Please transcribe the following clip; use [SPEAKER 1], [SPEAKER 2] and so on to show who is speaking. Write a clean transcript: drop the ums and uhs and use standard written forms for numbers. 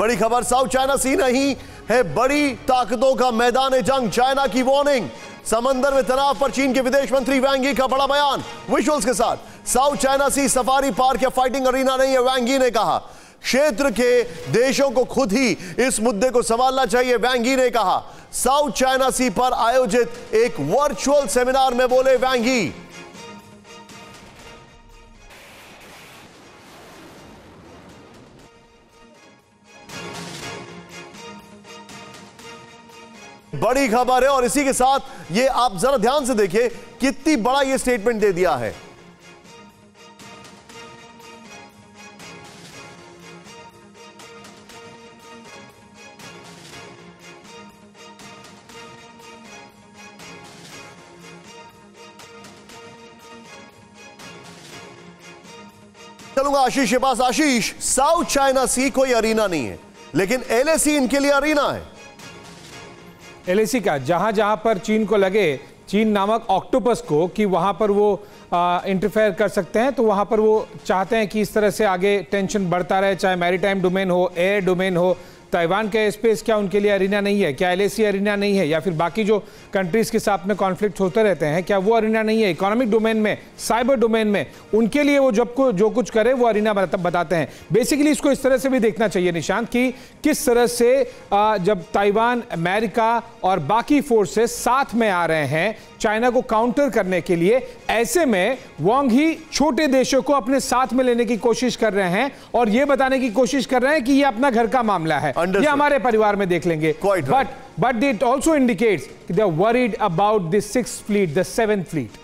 [SPEAKER 1] बड़ी खबर, south China सी नहीं है बड़ी ताकतों का मैदान जंग, चाइना की वार्निंग। समंदर में तनाव पर चीन के विदेश मंत्री वांग यी का बड़ा बयान विजुअल्स के साथ। South China Sea safari park या फाइटिंग अरीना नहीं है, वांग यी ने कहा। क्षेत्र के देशों को खुद ही इस मुद्दे को संभालना चाहिए, वांग यी ने कहा। साउथ चाइना सी पर आयोजित एक वर्चुअल सेमिनार में बोले वांग यी। बड़ी खबर है और इसी के साथ ये आप जरा ध्यान से देखिए कितनी बड़ा ये स्टेटमेंट दे दिया है। चलूंगा आशीष के पास। आशीष, साउथ चाइना सी कोई अरीना नहीं है, लेकिन एलएसी इनके लिए अरीना है।
[SPEAKER 2] एलएसी का जहां जहां पर चीन को लगे, चीन नामक ऑक्टोपस को, कि वहां पर वो इंटरफेयर कर सकते हैं, तो वहां पर वो चाहते हैं कि इस तरह से आगे टेंशन बढ़ता रहे, चाहे मैरीटाइम डोमेन हो, एयर डोमेन हो। ताइवान का स्पेस क्या उनके लिए अरीना नहीं है? क्या एलएसी अरीना नहीं है? या फिर बाकी जो कंट्रीज के साथ में कॉन्फ्लिक्ट होते रहते हैं, क्या वो अरीना नहीं है? इकोनॉमिक डोमेन में, साइबर डोमेन में उनके लिए वो जो कुछ करे वो अरीना बताते हैं। बेसिकली इसको इस तरह से भी देखना चाहिए निशांत कि किस तरह से जब ताइवान, अमेरिका और बाकी फोर्सेस साथ में आ रहे हैं चाइना को काउंटर करने के लिए, ऐसे में वांग यी छोटे देशों को अपने साथ में लेने की कोशिश कर रहे हैं और ये बताने की कोशिश कर रहे हैं कि ये अपना घर का मामला है, ये हमारे परिवार में देख लेंगे। But it also indicates they are worried about the 6th fleet, the 7th fleet.